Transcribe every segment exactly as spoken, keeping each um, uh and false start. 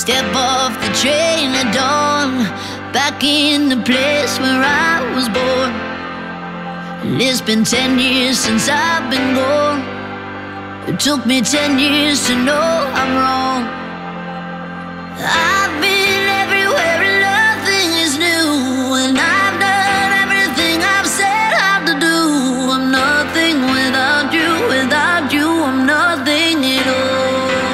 Step off the train at dawn, back in the place where I was born. And it's been ten years since I've been gone. It took me ten years to know I'm wrong. I've been everywhere and nothing is new, and I've done everything I've said how to do. I'm nothing without you, without you I'm nothing at all.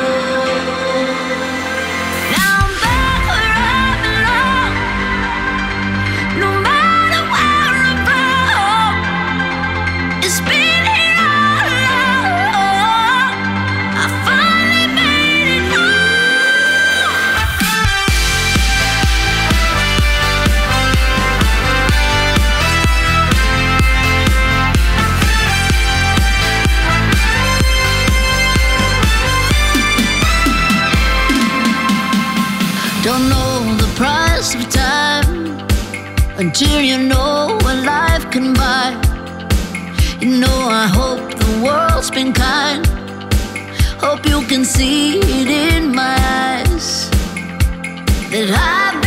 Don't know the price of time until you know what life can buy. You know, I hope the world's been kind. Hope you can see it in my eyes that I've